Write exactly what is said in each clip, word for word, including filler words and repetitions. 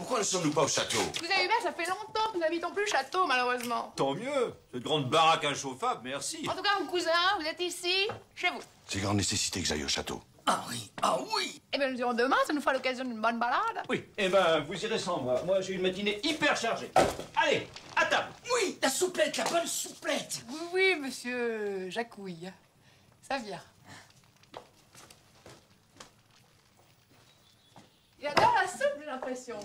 Pourquoi ne sommes-nous pas au château? Cousin Hubert, ça fait longtemps que nous n'habitons plus le château, malheureusement. Tant mieux. Cette grande baraque inchauffable, merci. En tout cas, mon cousin, vous êtes ici, chez vous. C'est grande nécessité que j'aille au château. Ah oui, ah oui. Eh bien, nous irons demain, ça nous fera l'occasion d'une bonne balade. Oui, eh ben, vous irez sans moi. Moi, j'ai une matinée hyper chargée. Allez, à table. Oui, la souplette, la bonne souplette. Oui, oui, monsieur Jacouille. Ça vient. Il adore la soupe, j'ai l'impression.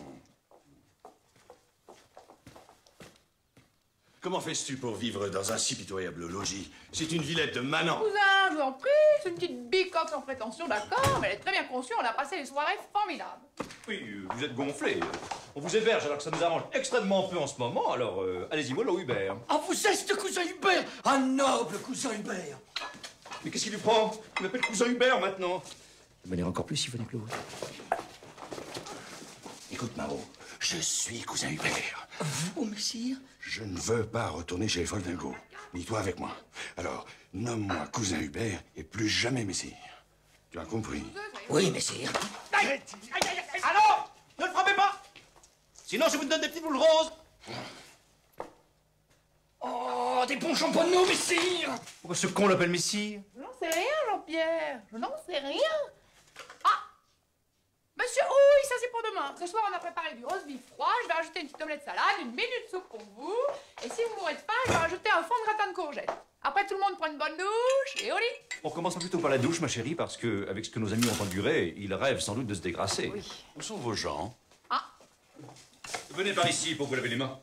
Comment fais-tu pour vivre dans un si pitoyable logis? C'est une villette de manants. Cousin, je vous en prie, c'est une petite bicoque sans prétention, d'accord, mais elle est très bien conçue, on a passé des soirées formidables. Oui, euh, vous êtes gonflé. On vous héberge alors que ça nous arrange extrêmement peu en ce moment, alors euh, allez-y, mollo Hubert. Ah, vous êtes ce cousin Hubert. Un noble cousin Hubert. Mais qu'est-ce qui lui prend? Il m'appelle cousin Hubert maintenant. De manière encore plus siphonnée que l'autre. Écoute, Maro, je suis cousin Hubert. Vous, messire? Je ne veux pas retourner chez les Foldingo. Ni toi avec moi. Alors, nomme-moi cousin Hubert et plus jamais messire. Tu as compris? Oui, messire. Aïe, aïe, aïe, aïe. Alors, ne le frappez pas. Sinon, je vous donne des petites boules roses. Oh, des bons champonneaux, messire. Pourquoi ce con l'appelle Messire? Je n'en sais rien, Jean-Pierre, je n'en sais rien. Ah, monsieur, oui, ça c'est pour demain. Ce soir, on a préparé du roast beef froid, je vais rajouter une petite omelette salade, une minute soupe pour vous. Et si vous mourrez de faim, je vais rajouter un fond de gratin de courgettes. Après, tout le monde prend une bonne douche et au lit. On commence plutôt par la douche, ma chérie, parce que, avec ce que nos amis ont enduré, ils rêvent sans doute de se dégrasser. Oui. Où sont vos gens? Ah, Venez par ici pour vous laver les mains.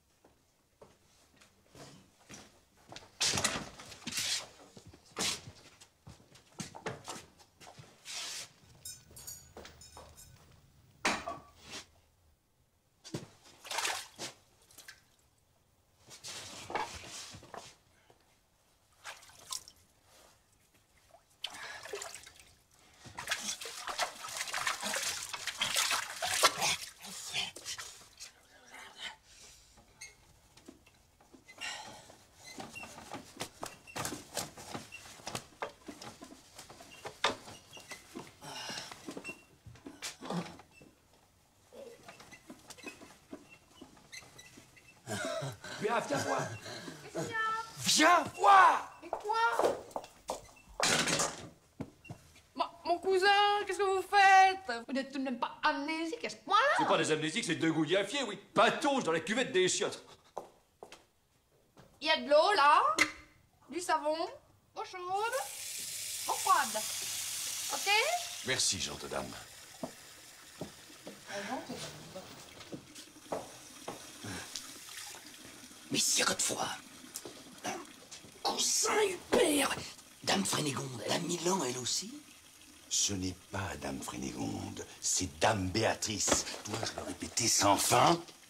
Viens, viens voir. qu'est-ce qu'il y a? Viens voir. Et quoi? Bah, mon cousin, qu'est-ce que vous faites? Vous n'êtes tout de même pas amnésique à ce point-là? C'est pas des amnésiques, c'est deux gouillafiers, oui. Patauge dans la cuvette des chiottes. Il y a de l'eau, là, du savon, eau chaude, eau froide. OK? Merci, gente dame. Messire Godefroy. Cousin Hubert. Dame Frénégonde, elle a mille ans, elle aussi? Ce n'est pas Dame Frénégonde, c'est Dame Béatrice. Dois-je le répéter sans fin?